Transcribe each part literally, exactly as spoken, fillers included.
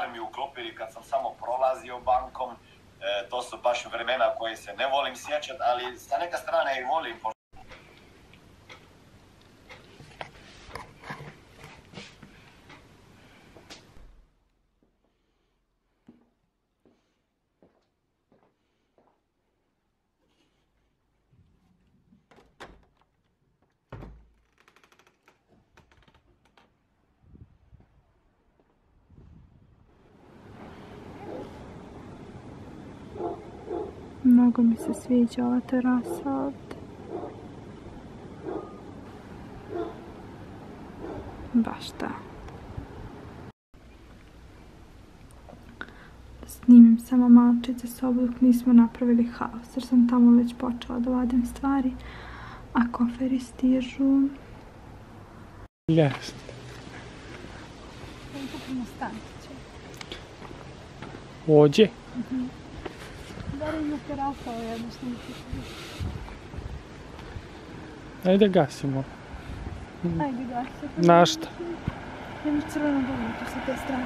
stvari mi uklopili kad sam samo prolazio bankom. E, to su baš vremena koje se ne volim sjećati, ali sa neka strane i volim. Mnogo mi se sviđa ova terasa ovdje. Baš da. Snimim samo malčice sobu dok nismo napravili haos, jer sam tamo već počela da vadim stvari, a koferi stižu. Jasno. Kupimo stančiće. Ođe? Mhm. Da li ima terasa ovo jedno što mi se Ajde gasimo. Ajde gasimo. Na šta? Nemaš crveno boju tu sa te strane.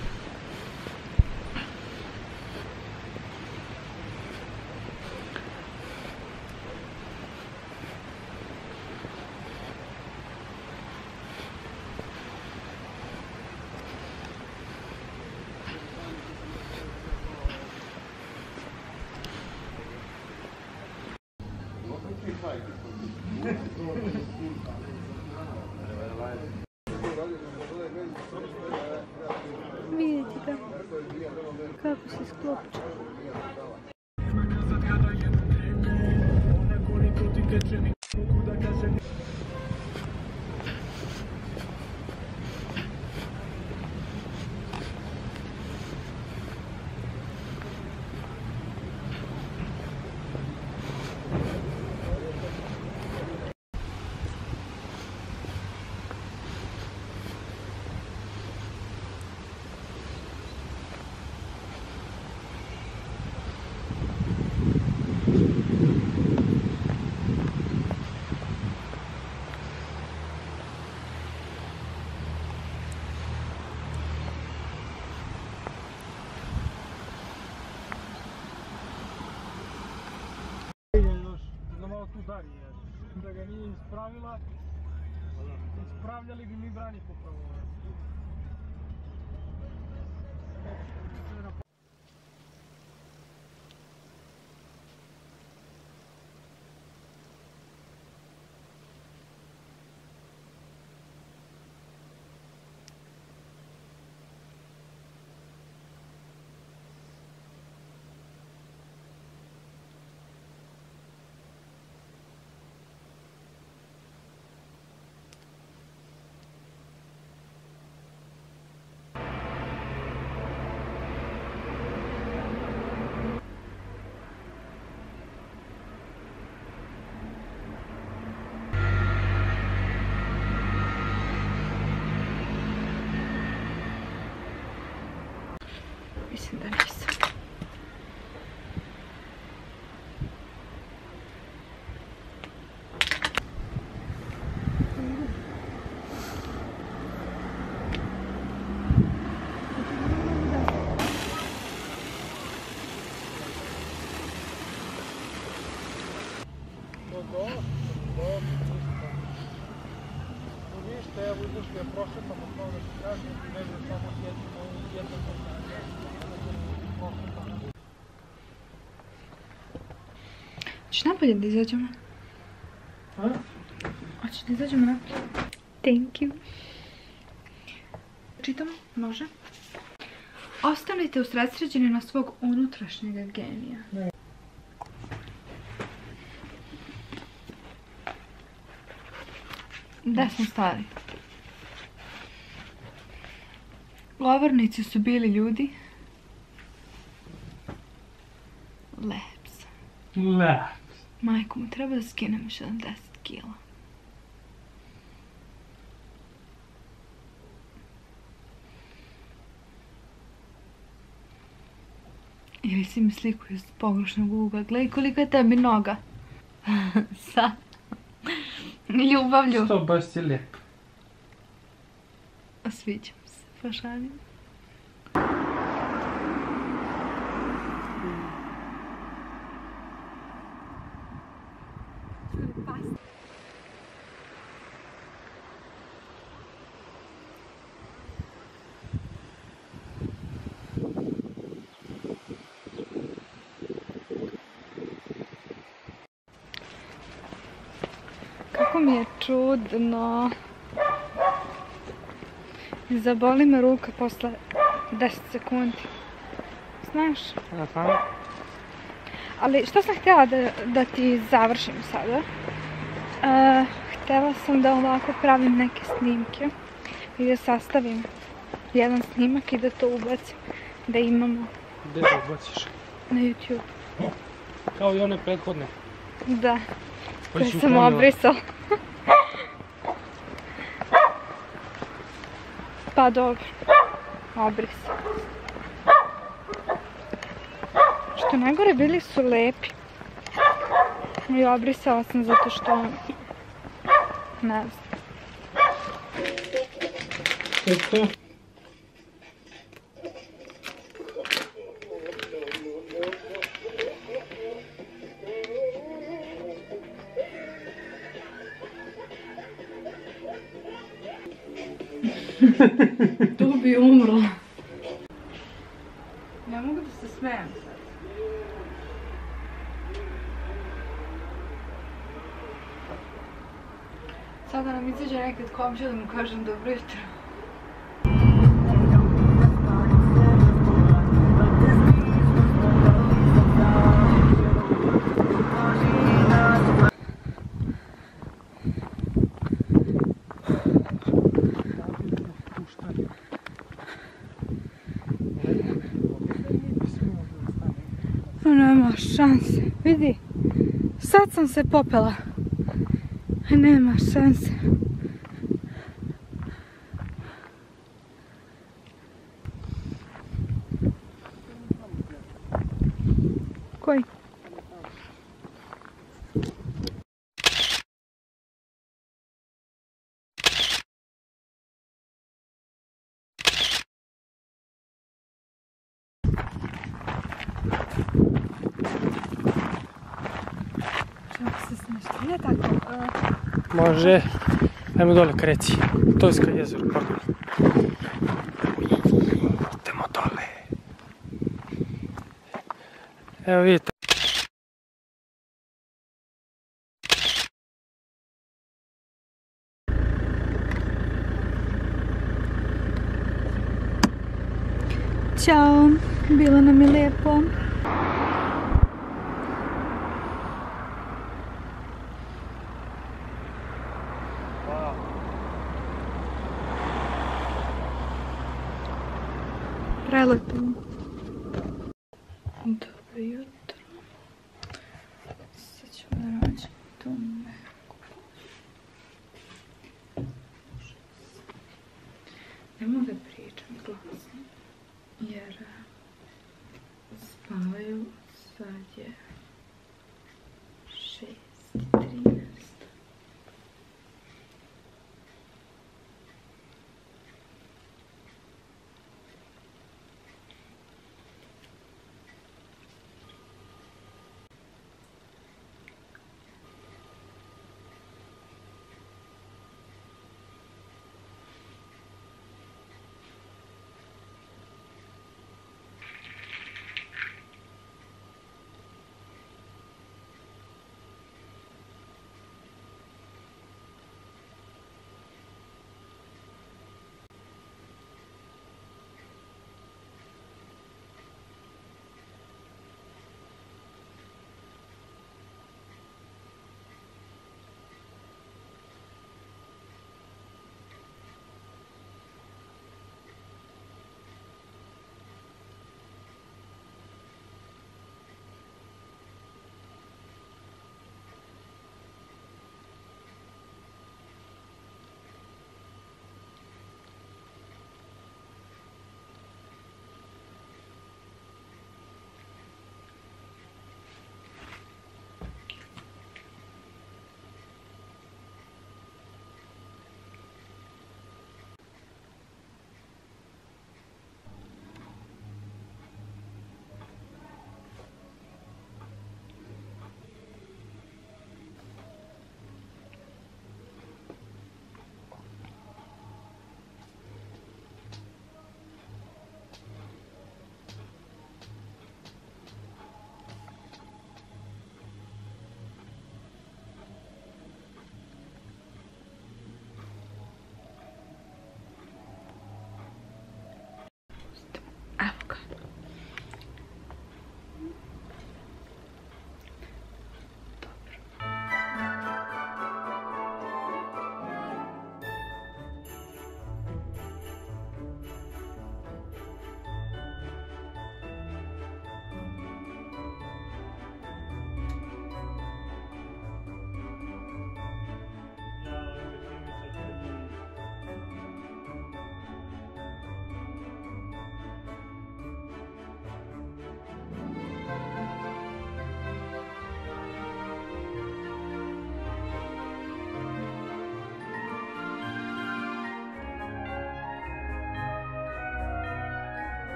Vidite ga, kako se sklopče. Da ga nije ispravila, ispravljali bi mi branik upravo. Mislim da nisam. Ništa, evo izašli je prošetamo, kao da se kaže, ne znam, samo jedno, jedno Hoćeš napolje da izađemo? A? Hoćeš da izađemo napolje? Thank you. Čitamo? Može? Ostanite usredsređeni na svog unutrašnjeg genija. Ne. Gde smo stali? Govornici su bili ljudi. Leps. Leps. Majko mu treba da skinemo sedamdeset kila. Ili si mi sliku iz pogrešnog ugla. Gledaj koliko je tebi noga. Sad. Ljubavlju. Što baš si lijep. Sviđam se. Fašanim. jako mi je čudno. Zaboli me ruka posle deset sekundi. Znaš? Aha. Ali što sam htjela da, da ti završim sada? Uh, htjela sam da ovako pravim neke snimke i da sastavim jedan snimak i da to ubacim. Da imamo... Gdje to ubaciš? Na YouTube. Kao i one prethodne. Da. Koje Koje si sam uklonila. obrisala. Pa dobro. Obrisala. Što najgore bili su lepi. I obrisala sam zato što... Ne znam. Tu bi umrla. Ne mogu da se smijem sad. Sada nam izađe nekad komšija da mu kažem dobro jutro. Nema šanse, vidi, sad sam se popela, nema šanse. Koji? Čak se smešta, nije tako. Može. Ajmo dole k reci. Tojska jezero, pardon. Idemo dole. Evo vidite. Ćao, bilo nam je lijepo. Prelepo. Dobro jutro. Sad ćemo da nađemo tu neku. Ne mogu da pričam glasno, jer spavaju, sad je